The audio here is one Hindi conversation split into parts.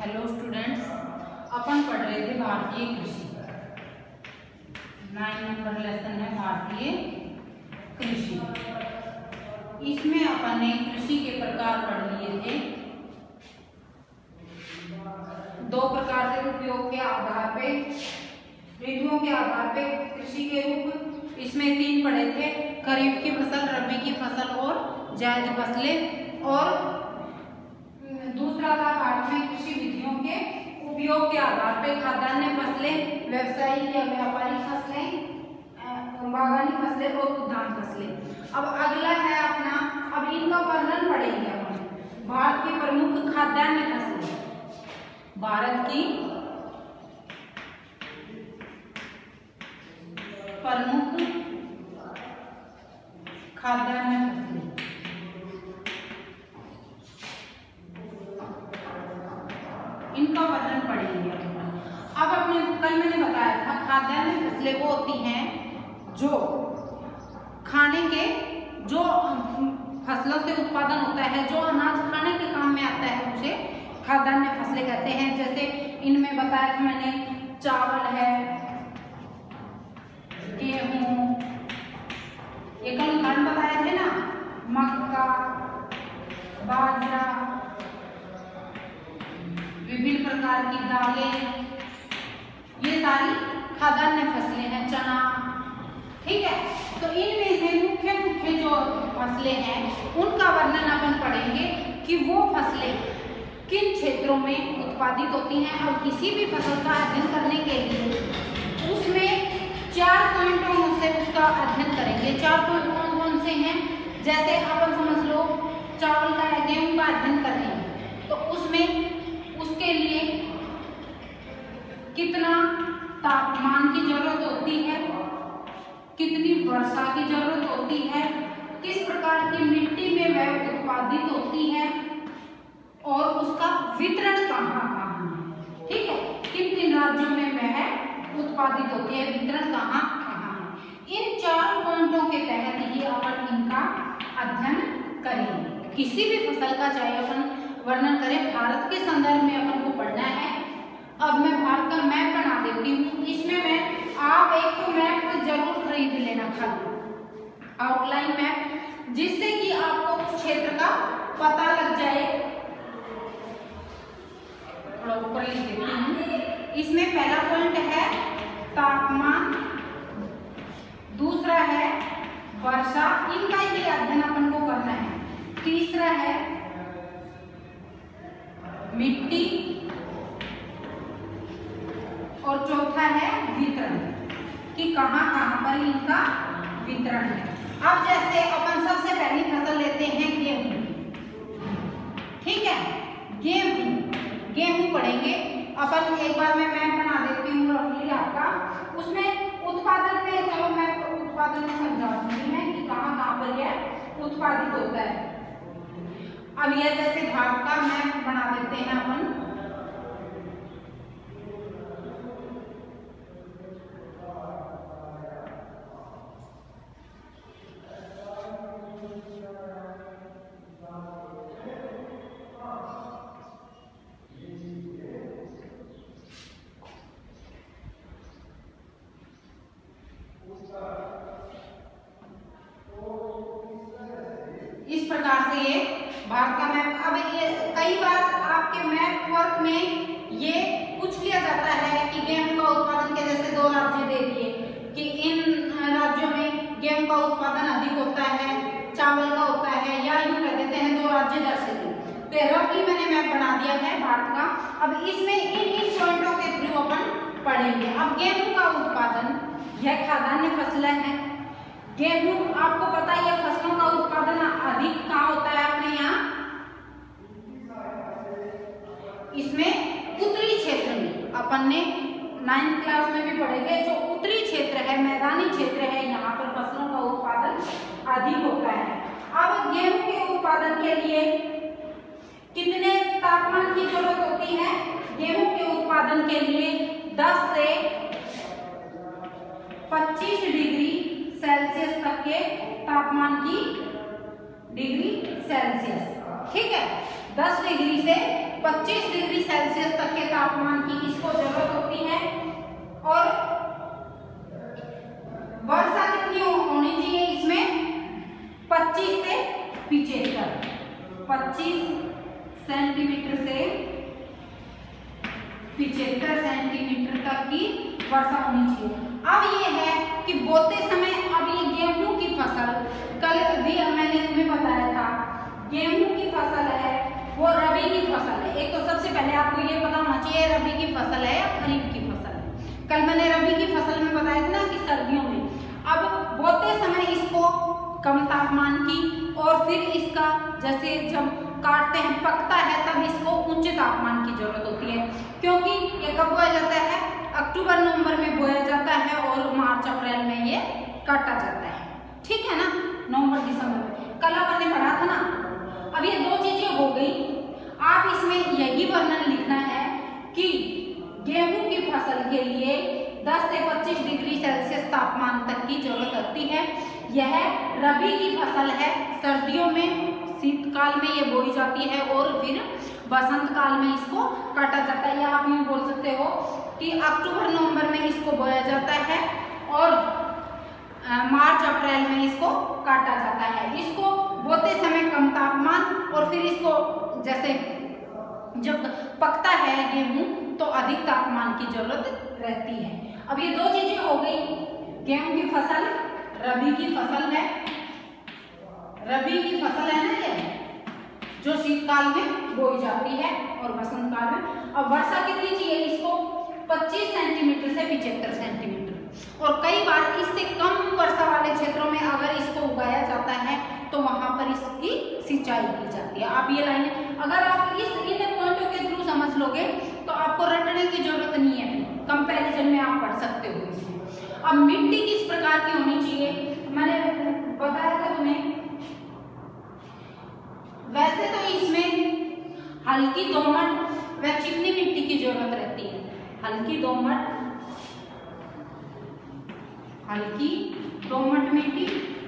हेलो स्टूडेंट्स, अपन पढ़ रहे थे भारतीय कृषि। 9 नंबर लेसन है भारतीय कृषि। इसमें अपन ने कृषि के प्रकार पढ़ लिए थे। 2 प्रकार से उपयोग के आधार पे, ऋतुओं के आधार पे कृषि के रूप। इसमें 3 पढ़े थे, खरीफ की फसल, रबी की फसल और जायद फसलें। और दूसरा था भारत में कृषि विधियों के उपयोग के आधार पे खाद्यान्न फसलें, व्यवसायिक या व्यापारिक फसलें, बागानी फसलें और उद्यान फसलें। अब अगला है अपना, अब इनका वर्णन पढ़ेंगे अपन। भारत की प्रमुख खाद्यान्न फसलें, भारत की प्रमुख खाद्यान्न फसलें। इनका वर्णन पढ़ेंगे। अब अपने कल मैंने बताया था खाद्यान्न फसलें वो होती हैं जो खाने के, जो फसलों से उत्पादन होता है, जो अनाज खाने के काम में आता है, उसे खाद्यान्न फसलें कहते हैं। जैसे इनमें बताया था मैंने, चावल है, गेहूं, एक उदाहरण बताए थे ना, मक्का, बाजरा, विभिन्न प्रकार की दालें, ये सारी खाद्यान्न फसलें हैं, चना। ठीक है, तो इनमें से मुख्य मुख्य जो फसलें हैं उनका वर्णन अपन पढ़ेंगे कि वो फसलें किन क्षेत्रों में उत्पादित होती हैं। और किसी भी फसल का अध्ययन करने के लिए उसमें 4 पॉइंटों से उसका अध्ययन करेंगे। 4 पॉइंट कौन कौन से हैं? जैसे अपन समझ लो चावल का या गेहूं का अध्ययन कर रहे हैं, तो उसमें उसके लिए कितना तापमान की जरूरत होती है, कितनी वर्षा की जरूरत होती है, किस प्रकार की मिट्टी में वह उत्पादित होती है और उसका वितरण कहाँ है। ठीक है, किन किन राज्यों में वह उत्पादित होती है, वितरण कहाँ है। इन 4 पॉइंटों के तहत ही अपन इनका अध्ययन करेंगे। किसी भी फसल का चाहे अपन वर्णन करें, भारत के संदर्भ में अपन को पढ़ना है। अब मैं भारत का मैप बना देती हूँ। इसमें मैं, आप एक तो मैप तो जरूर खरीद लेना, खाली आउटलाइन मैप, जिससे कि आपको उस क्षेत्र का पता लग जाए। थोड़ा ऊपर लिख देती हूँ। इसमें पहला पॉइंट है तापमान, दूसरा है वर्षा, इनका ही अध्ययन अपन को करना है। तीसरा है मिट्टी और चौथा है वितरण, कि कहाँ कहाँ पर इनका वितरण है। अब जैसे अपन सबसे पहली फसल लेते हैं गेहूं। ठीक है, गेहूं पढ़ेंगे अपन। एक बार मैं मैप बना देती हूँ रफली आपका। उसमें उत्पादन में, चलो मैं उत्पादन में समझा दूंगी मैं कि कहाँ कहाँ पर यह उत्पादित होता है। अब यह जैसे भारत का मैप बना देते हैं अपन। इस प्रकार से ये भारत का मैप। अब ये कई बार आपके मैप वर्क में ये पूछ लिया जाता है कि गेहूं का उत्पादन के जैसे 2 राज्य दे दिए कि इन राज्यों में गेहूं का उत्पादन अधिक होता है, चावल का होता है, या यूं कह देते हैं 2 राज्य दर्शाते। तो रफली मैंने मैप बना दिया है भारत का। अब इसमें इन पॉइंटों के थ्रू अपन पढ़ेंगे। अब गेहूं का उत्पादन, यह खाद्यान्न फसलें है। गेहूं आपको पता है, फसलों का उत्पादन अधिक कहाँ होता है अपने यहाँ, इसमें उत्तरी क्षेत्र में। अपन ने 9th क्लास में भी पढ़ेंगे, जो उत्तरी क्षेत्र है, मैदानी क्षेत्र है, यहाँ पर फसलों का उत्पादन अधिक होता है। अब गेहूं के उत्पादन के लिए कितने तापमान की जरूरत होती है? गेहूं के उत्पादन के लिए 10 से 25 डिग्री सेल्सियस तक के तापमान की, डिग्री सेल्सियस। ठीक है, 10 डिग्री से 25 डिग्री सेल्सियस तक के तापमान की इसको जरूरत होती है। और वर्षा कितनी होनी चाहिए इसमें? 25 से 25 सेंटीमीटर से 75 सेंटीमीटर तक की वर्षा होनी चाहिए। अब ये है कि बोते समय, अब ये गेहूं की फसल, कल भी मैंने तुम्हें बताया था, गेहूं की फसल है वो रबी की फसल है। एक तो सबसे पहले आपको ये पता होना चाहिए रबी की फसल है या खरीफ की फसल है। कल मैंने रबी की फसल में बताया था ना कि सर्दियों में। अब बोते समय इसको कम तापमान की, और फिर इसका जैसे जब काटते हैं पकता है तब इसको ऊंचे तापमान की जरूरत होती है, क्योंकि ये कब बोया जाता है? अक्टूबर नवंबर में बोया जाता है और मार्च अप्रैल में ये काटा जाता है। ठीक है ना, नवंबर दिसंबर में। कल अपन ने पढ़ा था ना। अब ये दो चीजें हो गई। आप इसमें यही वर्णन लिखना है कि गेहूं की फसल के लिए 10 से 25 डिग्री सेल्सियस तापमान तक की जरूरत होती है। यह रबी की फसल है, सर्दियों में शीतकाल में ये बोई जाती है और फिर बसंत काल में इसको काटा जाता है। या आप यूँ बोल सकते हो कि अक्टूबर नवंबर में इसको बोया जाता है और मार्च अप्रैल में इसको काटा जाता है। इसको बोते समय कम तापमान, और फिर इसको जैसे जब पकता है गेहूं तो अधिक तापमान की जरूरत रहती है। अब ये दो चीजें हो गई। गेहूं की फसल रबी की फसल है, रबी की फसल है ना ये, जो शीतकाल में बोई जाती है और बसंत काल में। अब वर्षा कितनी चाहिए इसको? 25 सेंटीमीटर से 75 सेंटीमीटर। और कई बार इससे कम वर्षा वाले क्षेत्रों में अगर इसको उगाया जाता है तो वहां पर इसकी सिंचाई की जाती है। आप ये लाइनें अगर आप इन पॉइंटों के थ्रू समझ लोगे तो आपको रटने की जरूरत नहीं है, कंपैरिजन में आप पढ़ सकते हो इसमें। अब मिट्टी किस प्रकार की होनी चाहिए? मैंने बताया था तुम्हें। वैसे तो इसमें हल्की दोमट व चिकनी मिट्टी की जरूरत रहती है। हल्की दोमट मिट्टी,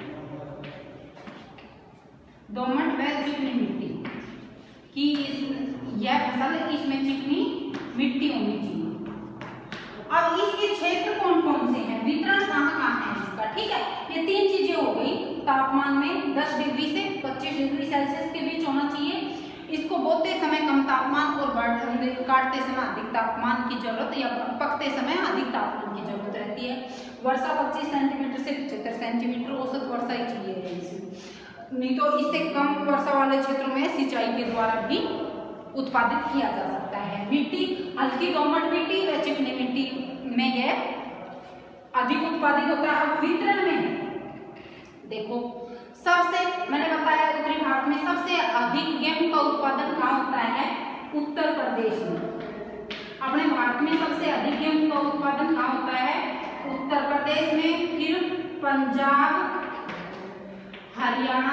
दोमट व चिकनी मिट्टी की यह फसल, इसमें चिकनी मिट्टी होनी चाहिए। अब इसके क्षेत्र कौन कौन से हैं, वितरण कहाँ है इसका? ठीक है, ये तीन चीजें हो गई। तापमान में 10 डिग्री से 25 डिग्री सेल्सियस के बीच होना चाहिए। इसको बोते समय कम तापमान और काटते समय अधिक तापमान की जरूरत, या पकते समय अधिक तापमान की जरूरत रहती है। वर्षा 25 सेंटीमीटर से 75 सेंटीमीटर औसत वर्षा ही चाहिए इसमें, नहीं तो इससे कम वर्षा वाले क्षेत्रों में सिंचाई के द्वारा भी उत्पादित किया जा सकता है। मिट्टी हल्की दोमट मिट्टी व चिकनी मिट्टी में यह अधिक उत्पादित होता है। अब वितरण में देखो, सबसे मैंने बताया उत्तरी भारत में सबसे अधिक गेहूं का उत्पादन कहाँ होता है? उत्तर प्रदेश में। अपने भारत में सबसे अधिक गेहूं का उत्पादन कहाँ होता है? उत्तर प्रदेश में, फिर पंजाब, हरियाणा,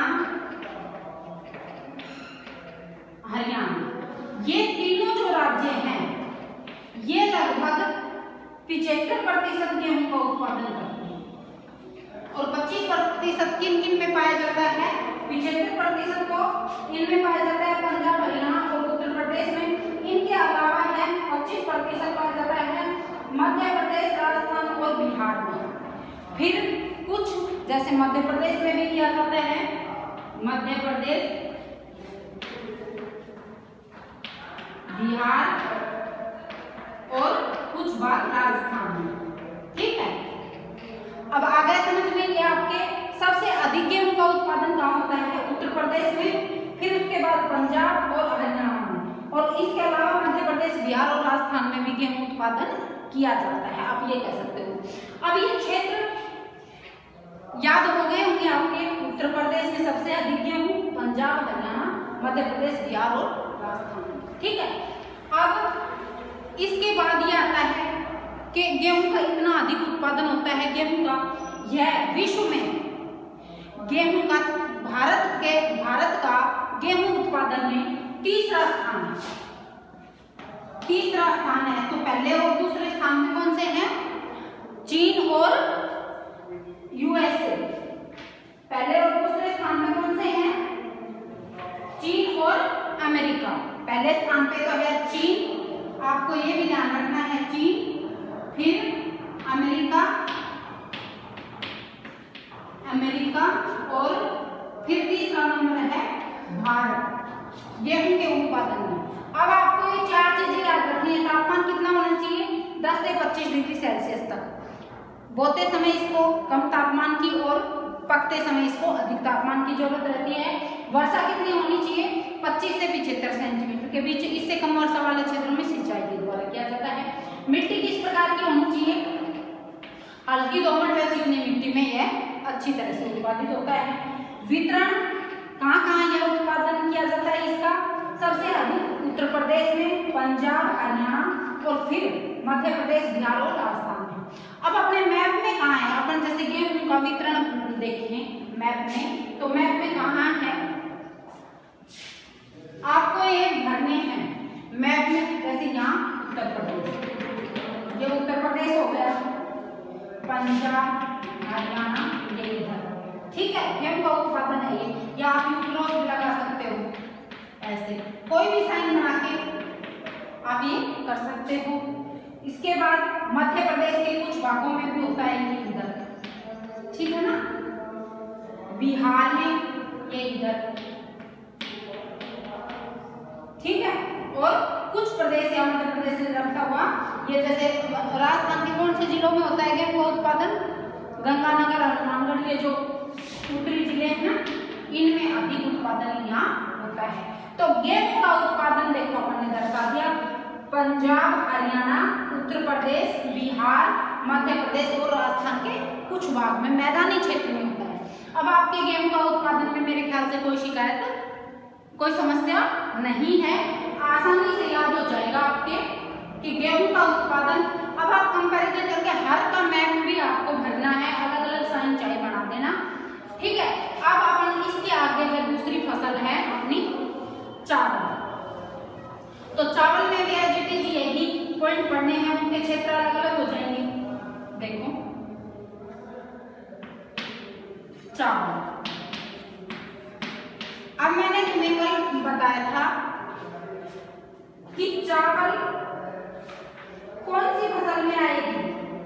ये तीनों जो राज्य हैं ये लगभग 75% गेहूं का उत्पादन करते हैं। और 25% किन किन में पाया जाता है? 75% को इनमें पाया जाता है पंजाब, हरियाणा और उत्तर प्रदेश में। इनके अलावा है 25% पाया जाता है मध्य प्रदेश, राजस्थान और बिहार में। फिर कुछ जैसे मध्य प्रदेश में भी किया जाता है, मध्य प्रदेश, बिहार और कुछ बात राजस्थान में। ठीक है, अब आगे समझ में ये आपके सबसे अधिक गेहूं का उत्पादन कहाँ होता है? उत्तर प्रदेश में, फिर उसके बाद पंजाब और हरियाणा में, और इसके अलावा मध्य प्रदेश, बिहार और राजस्थान में भी गेहूं उत्पादन किया जाता है। आप ये कह सकते हो। अब ये क्षेत्र याद हो गए होंगे आपके। उत्तर प्रदेश में सबसे अधिक गेहूं, पंजाब, हरियाणा, मध्य प्रदेश, बिहार और राजस्थान। ठीक है, अब इसके बाद ये आता है कि गेहूं का इतना अधिक उत्पादन होता है गेहूं का, यह विश्व में गेहूं का भारत का गेहूं उत्पादन में तीसरा स्थान है। तो पहले और दूसरे स्थान में कौन से हैं? चीन और यूएसए। पहले और दूसरे स्थान में कौन से हैं? चीन और अमेरिका। पहले स्थान पे तो है चीन, आपको ये भी ध्यान रखना है, चीन, फिर अमेरिका, और फिर तीसरा नंबर है भारत गेहूं के उत्पादन में। अब आपको ये चार चीजें याद रखनी है। तापमान कितना होना चाहिए? 10 से 25 डिग्री सेल्सियस तक। बोते समय इसको कम तापमान की और पकते समय इसको अधिक तापमान की जरूरत रहती है। वर्षा कितनी होनी चाहिए? 25 से 75 सेंटीमीटर के बीच। इससे कम वर्षा वाले क्षेत्रों में सिंचाई के द्वारा किया जाता है। मिट्टी किस प्रकार की होनी चाहिए? हल्की दोमट व चिकनी मिट्टी में यह अच्छी तरह से उत्पादित होता है। वितरण कहाँ कहाँ यह उत्पादन किया जाता है इसका? सबसे अधिक उत्तर प्रदेश में, पंजाब, हरियाणा और फिर मध्य प्रदेश, बिहार और राजस्थान में। अब अपने मैप में कहाँ है? अपन जैसे गेहूं का वितरण देखें मैप में, तो मैप में कहाँ है आपको ये भरने हैं मैप में। जैसे यहाँ उत्तर प्रदेश, ये उत्तर प्रदेश हो गया, पंजाब, हरियाणा, ये इधर, ठीक है। गेहूं का उत्पादन है ये, या आप क्रॉस भी लगा सकते हो, ऐसे कोई भी साइन बना के आप ये कर सकते हो। इसके बाद मध्य प्रदेश के कुछ भागों में भी होता है ये इधर, ठीक है ना, बिहार में ये इधर, ठीक है। और कुछ प्रदेश या मध्य प्रदेश से रखा हुआ ये, जैसे राजस्थान के कौन से जिलों में होता है गेहूं का उत्पादन? गंगानगर, हनुमानगढ़, ये जो उत्तरी जिले हैं ना, इनमें अधिक उत्पादन यहाँ होता है। तो गेहूं का उत्पादन देखो हमने दर्शा दिया, पंजाब, हरियाणा, उत्तर प्रदेश, बिहार, मध्य प्रदेश और राजस्थान के कुछ भाग में मैदानी क्षेत्र में होता है। अब आपके गेहूं का उत्पादन में मेरे ख्याल से कोई शिकायत, कोई समस्या नहीं है, आसानी से याद हो जाएगा आपके कि गेहूं का उत्पादन। अब आप कंपैरिजन करके हर का मैप भी आपको भरना है, अलग अलग साइन चाहे बना देना, ठीक है। अब अपन इसके आगे है दूसरी फसल है अपनी चावल। तो चावल में भी एजिटिव यही पॉइंट पढ़ने हैं, उनके क्षेत्र अलग अलग हो जाएंगे। देखो चावल, अब मैंने तुम्हें कल बताया था कि चावल कौन सी फसल में आएगी,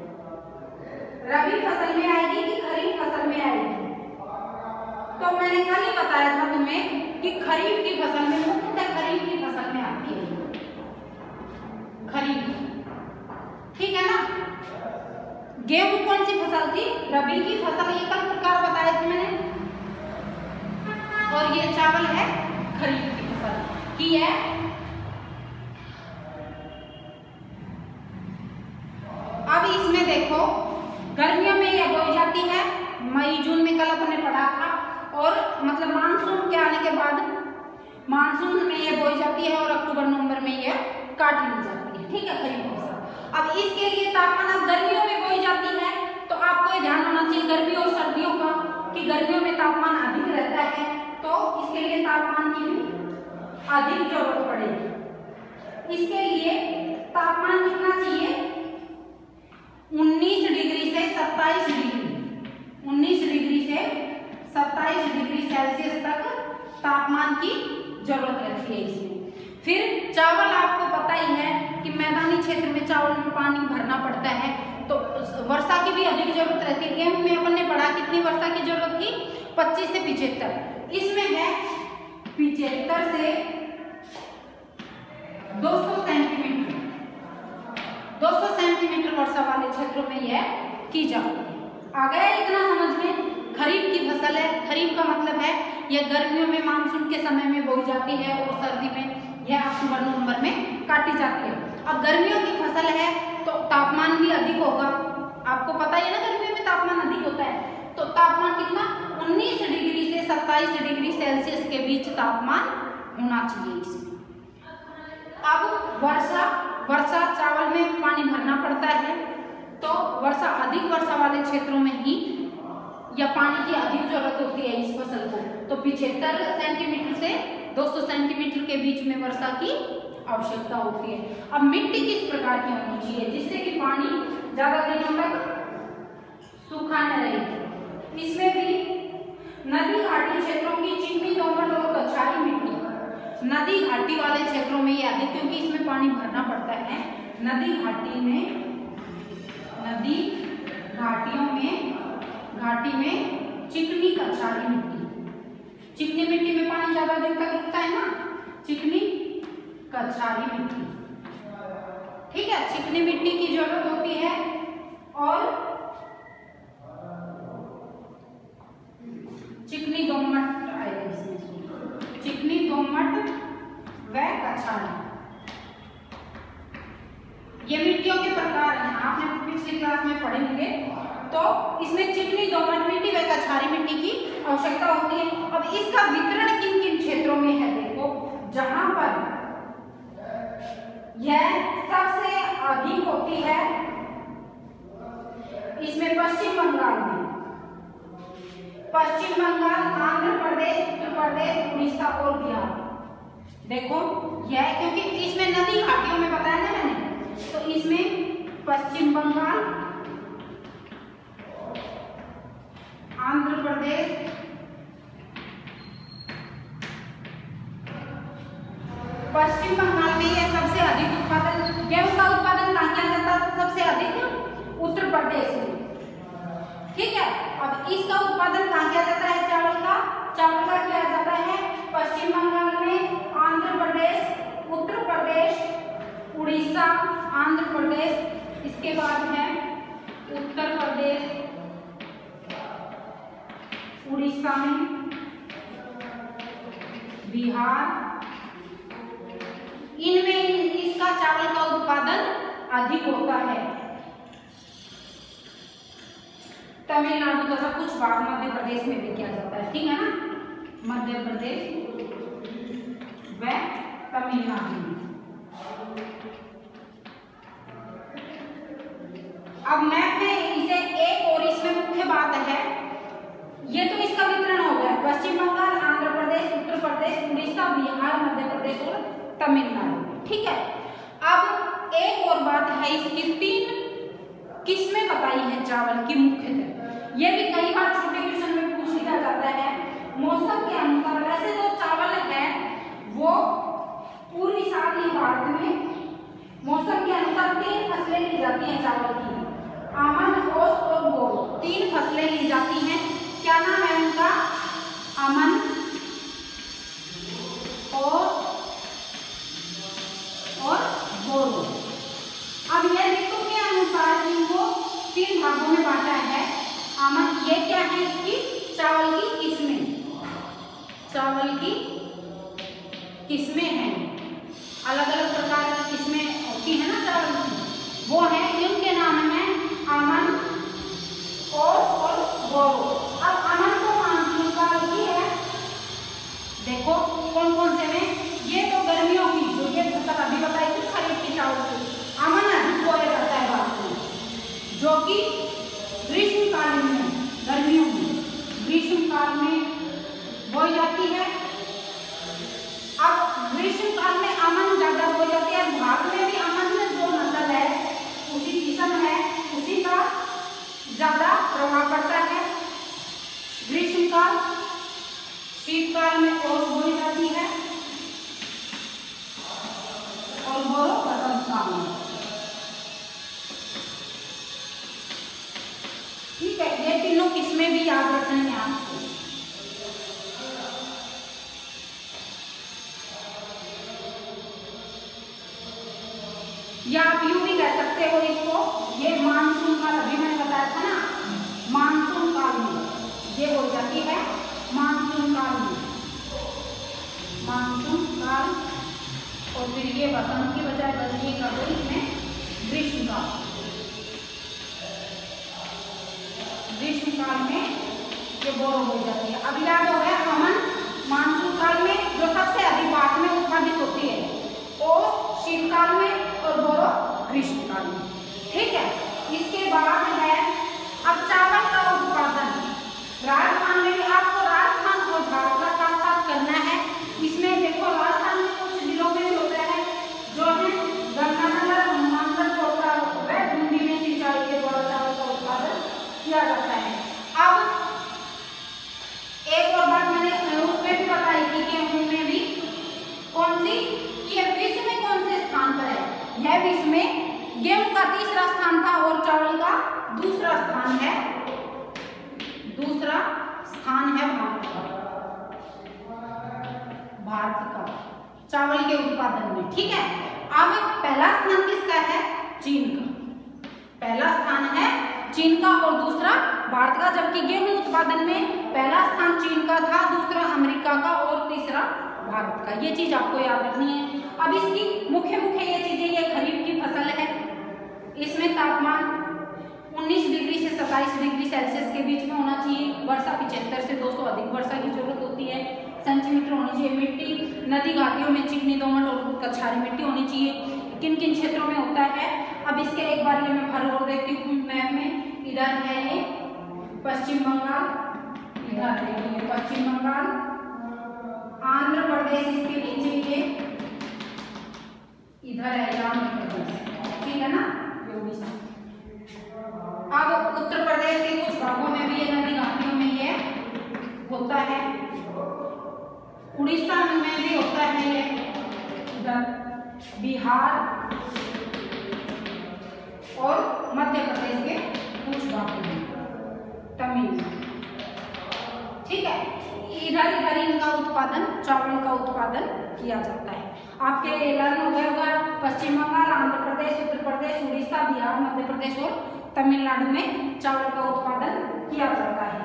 रबी फसल में आएगी कि खरीफ फसल में आएगी। तो मैंने कल ही बताया था तुम्हें कि खरीफ की फसल में, मुख्यतः खरीफ की फसल में आती है खरीफ, ठीक है ना। गेहूं कौन सी फसल थी? रबी की फसल, ये कल प्रकार बताए थे मैंने। और ये चावल है खरीफ की फसल की है। अब इसमें देखो गर्मियों में यह बोई जाती है, मई जून में कल अपन ने पढ़ा था, और मतलब मानसून के आने के बाद मानसून में यह बोई जाती है और अक्टूबर नवंबर में यह काट ली जाती है, ठीक है, खरीफ फसल। अब इसके लिए तापमान, अब गर्मियों में बोई जाती है तो आपको ये ध्यान होना चाहिए गर्मियों और सर्दियों का, कि गर्मियों में तापमान अधिक रहता है तो इसके लिए तापमान की भी अधिक जरूरत पड़ेगी। इसके लिए तापमान कितना चाहिए? 19 डिग्री से 27 डिग्री, 19 डिग्री से 27 डिग्री सेल्सियस तक तापमान की जरूरत रहती है इसमें। फिर चावल आपको पता ही है कि मैदानी क्षेत्र में चावल में पानी भरना पड़ता है, तो वर्षा की भी अधिक जरूरत रहती है। गेहूं में अपन ने पढ़ा कितनी वर्षा की जरूरत थी? 25 से 75, इसमें है 75 से 200 सेंटीमीटर, 200 सेंटीमीटर वर्षा वाले क्षेत्रों में यह की जाती है। आ गया इतना समझ में? खरीफ की फसल है, खरीफ का मतलब है यह गर्मियों में मानसून के समय में बोई जाती है और सर्दी में यह अक्टूबर नवंबर में काटी जाती है। अब गर्मियों की फसल है तो तापमान भी अधिक होगा, आपको पता ही है ना, गर्मियों में तापमान अधिक होता है। तो तापमान कितना? 19 डिग्री से 27 डिग्री सेल्सियस के बीच तापमान होना चाहिए इसमें। अब वर्षा चावल में पानी भरना पड़ता है, तो अधिक वर्षा वाले क्षेत्रों में ही या पानी की अधिक जरूरत होती है इस फसल को। तो 75 सेंटीमीटर से 200 सेंटीमीटर के बीच में वर्षा की आवश्यकता होती है। अब मिट्टी किस प्रकार की होनी चाहिए जिससे कि पानी ज्यादा दिनों तक सूखा न रहे? इसमें भी नदी घाटी क्षेत्रों की चिकनी दोमट और कछारी मिट्टी, नदी घाटी वाले क्षेत्रों में ये अधिक, क्योंकि इसमें पानी भरना पड़ता है। नदी घाटी में चिकनी कछारी मिट्टी, चिकनी मिट्टी में पानी ज्यादा दिन तक रुकता है ना, चिकनी कछारी मिट्टी, ठीक है। चिकनी मिट्टी की जरूरत होती है और चिकनी दोमट आएगा इसमें, चिकनी दोमट व कछारी, ये मिट्टियों के प्रकार हैं, आपने पिछली क्लास में पढ़े होंगे। तो इसमें चिकनी दोमट मिट्टी व कछारी मिट्टी की आवश्यकता होती है। अब इसका वितरण किन किन क्षेत्रों में है, देखो जहां पर यह सबसे अधिक होती है, इसमें पश्चिम बंगाल में, पश्चिम बंगाल, आंध्र प्रदेश, उत्तर प्रदेश, उड़ीसा और बिहार। देखो यह, क्योंकि इसमें नदी घाटियों में बताया ना मैंने, तो इसमें पश्चिम बंगाल, आंध्र प्रदेश, पश्चिम बंगाल में यह सबसे अधिक उत्पादन, गेहूं का उत्पादन कहाँ किया जाता है सबसे अधिक? उत्तर प्रदेश में, ठीक है। अब इसका उत्पादन कहाँ किया जाता है? चावल का किया जाता है पश्चिम बंगाल में, आंध्र प्रदेश, उत्तर प्रदेश, उड़ीसा, आंध्र प्रदेश, इसके बाद है उत्तर प्रदेश, उड़ीसा में, बिहार, इनमें इसका चावल का उत्पादन अधिक होता है। तमिलनाडु तथा कुछ भाग मध्य प्रदेश में भी किया जाता है, ठीक है ना, मध्य प्रदेश व तमिलनाडु में। अब मैप में इसे एक और इसमें मुख्य बात है, ये तो इसका वितरण हो गया, पश्चिम बंगाल, आंध्र प्रदेश, उत्तर प्रदेश, उड़ीसा, बिहार, मध्य प्रदेश और तमिलनाडु, ठीक है। अब एक और बात है, इसकी 3 किस्में बताई है चावल की मुख्यतः, ये भी कई बार छोटे क्वेश्चन में पूछ लिया जाता है। मौसम के अनुसार वैसे जो चावल है वो पूरी साल ही भारत में मौसम के अनुसार 3 फसलें ली जाती हैं चावल की, आमन, ओस और बोरो, 3 फसलें ली जाती हैं। क्या नाम है उनका? अमन, ओस और बोरो। अब यह ऋतु के अनुसार इनको 3 भागों में बांटा है। आमन, ये क्या है? इसकी चावल की किस्में, चावल की किस्में हैं, अलग अलग प्रकार की किस्में होती है ना चावल की, वो है, इनके नाम है आमन, ओस और बोरो। अब आमन तो मानसून काल की है, देखो कौन कौन से में, ये तो गर्मियों की, जो ये फसल अभी बताई थी खरीफ की चावल की, आमन बोया जाता है भारत में, जो कि ग्रीष्मकालीन में, गर्मियों में, ग्रीष्मकाल में बोई जाती है। अब ग्रीष्मकाल में अमन ज्यादा बोई जाती है, भारत में भी अमन में जो नस्ल है, उसी किस्म है, उसी का ज्यादा प्रभाव पड़ता है। ग्रीष्मकाल, शीतकाल में ओस बोई जाती है और बोरो वसंत काल में, ठीक है। ये तीनों किस्में भी याद रखनी है आपको। या आप यूं भी कह सकते हो इसको, ये मानसून काल, अभी मैंने बताया था ना, मानसून काल में ये हो जाती है, मानसून काल में, मानसून काल, और फिर ये वसंत की बजाय बदलिए कर दो इसमें ग्रीष्म काल, ग्रीष्म काल में ये बोरो हो जाती है। अब याद हो गया, अमन मानसून काल में जो सबसे अधिक भारत में उत्पादित होती है, ओस शीतकाल में और बोरो ग्रीष्मकाल में, ठीक है। इसके बाद है अब चावल का उत्पादन। राजस्थान में भी आपको राजस्थान और भारत का साथ साथ करना है। इसमें देखो राजस्थान में कुछ जिलों में होता है जो है गंगानगर, हनुमानगढ़, कोटा व बूंदी में सिंचाई के द्वारा चावल का उत्पादन किया जाता है। अब एक और बात मैंने उसमें भी बताई थी कि यह विश्व में गेहूं का तीसरा स्थान था और चावल का दूसरा स्थान है भारत का चावल के उत्पादन में। ठीक है, अब पहला स्थान किसका है? चीन का। पहला स्थान है चीन का और दूसरा भारत का, जबकि गेहूं उत्पादन में पहला स्थान चीन का था, दूसरा अमेरिका का और तीसरा भारत का। ये चीज आपको याद रखनी है। अब इसकी मुख्य ये चीजें, ये खरीफ की फसल है, इसमें तापमान 19 डिग्री से 27 डिग्री सेल्सियस के बीच में होना चाहिए। वर्षा 75 से 200 अधिक वर्षा की जरूरत होती है, सेंटीमीटर होनी चाहिए। मिट्टी नदी घाटियों में चिकनी, दोमट और कछारी मिट्टी होनी चाहिए। किन किन क्षेत्रों में होता है, अब इसके एक बार ये मैं भर और देती हूँ मैप में। इधर है ये पश्चिम बंगाल, इधर देखिए पश्चिम बंगाल, आंध्र प्रदेश इसके नीचे ये, इधर है आंध्र प्रदेश, ठीक है ना, ये उड़ीसा। अब उत्तर प्रदेश के कुछ भागों में भी ये नदी घाटियों में ये होता है, उड़ीसा में भी होता है ये, इधर बिहार और मध्य प्रदेश के कुछ भागों में, तमिलनाडु। ठीक है, इधर इनका उत्पादन, चावल का उत्पादन किया जाता है। आपके लर्न हो गया होगा, पश्चिम बंगाल, आंध्र प्रदेश, उत्तर प्रदेश, उड़ीसा, बिहार, मध्य प्रदेश और तमिलनाडु में चावल का उत्पादन किया जाता है।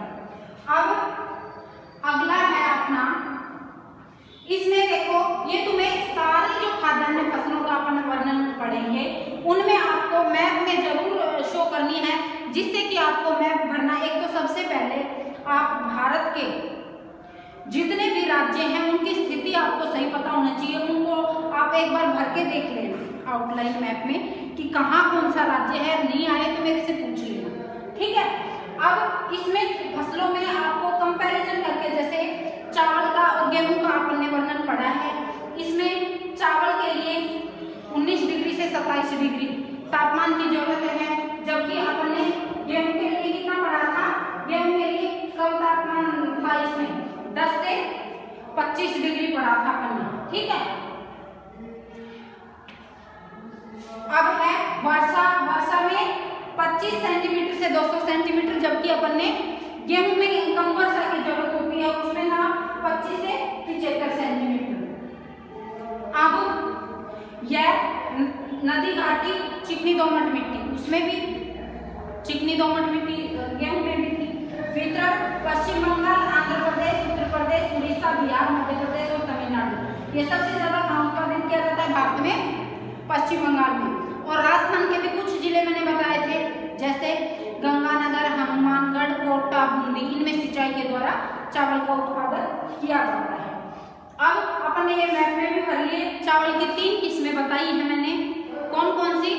अब अगला है अपना, इसमें देखो ये तुम्हें सारी जो खाद्यान्न फसलों का अपन वर्णन पढ़ेंगे, उनमें आपको मैप में जरूर शो करनी है, जिससे कि आपको मैप भरना। एक तो सबसे पहले आप भारत के जितने भी राज्य हैं उनकी स्थिति आपको सही पता होना चाहिए, उनको आप एक बार भर के देख लेना आउटलाइन मैप में कि कहाँ कौन सा राज्य है। नहीं आए तो मेरे से पूछ लेना, ठीक है। अब इसमें फसलों में आपको कंपैरिजन करके, जैसे चावल का और गेहूं का आपने वर्णन पढ़ा है, इसमें चावल के लिए 19 डिग्री से 27 डिग्री तापमान की जरूरत है, जबकि आपने गेहूं के लिए कितना पढ़ा था? गेहूं के लिए कम तापमान था, इसमें 10 से 25 डिग्री पढ़ा था अपन, ठीक है। अब है वर्षा, वर्षा में 25 सेंटीमीटर से 200 सेंटीमीटर, जबकि अपन ने गेहूं में कम वर्षा की जरूरत होती है, उसमें था 25 से 75 सेंटीमीटर। अब यह नदी घाटी चिकनी दोमट मिट्टी, उसमें भी चिकनी दोमट मिट्टी गेहूं में भी थी। वितरण पश्चिम बंगाल, आंध्र प्रदेश, उत्तर प्रदेश, उड़ीसा, बिहार, मध्य प्रदेश और तमिलनाडु। ये सबसे ज्यादा कहाँ उत्पादन किया जाता है? भारत में पश्चिम बंगाल में। और राजस्थान के भी कुछ जिले मैंने बताए थे, जैसे गंगानगर, हनुमानगढ़, कोटा, बूंदी, इनमें सिंचाई के द्वारा चावल का उत्पादन किया जाता है। अब अपन ने ये मैप में भी भर लिए, चावल की 3 किस्में बताई है मैंने, कौन कौन सी?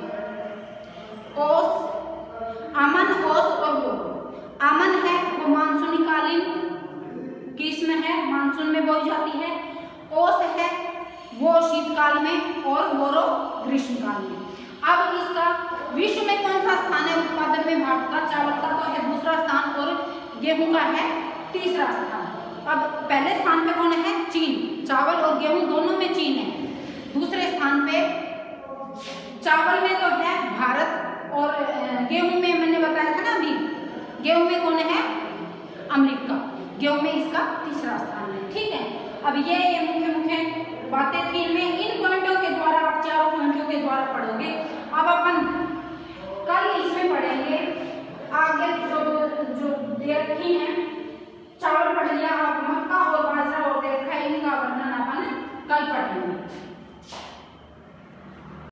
ओस, अमन, ओस और बोरो। अमन है वो मानसूनीकालीन किस्म है, मानसून में बोई जाती है। ओस है वो शीतकाल में और बोरो ग्रीष्मकाल में। अब इसका विश्व में कौन सा स्थान है उत्पादन में? भारत का चावल का तो है दूसरा स्थान और गेहूं का है तीसरा स्थान। अब पहले स्थान पे कौन है? चीन। चावल और गेहूं दोनों में चीन है। दूसरे स्थान पे चावल में तो है भारत और गेहूं में मैंने बताया था ना अभी, गेहूं में कौन है? अमेरिका। गेहूं में इसका तीसरा स्थान है, ठीक है। अब ये मुख्य बातें थी, इनमें इन पॉइंटों के द्वारा आप चारों पॉइंटों के द्वारा पढ़ोगे। अब अपन कल इसमें पढ़ेंगे आगे जो दे रखी है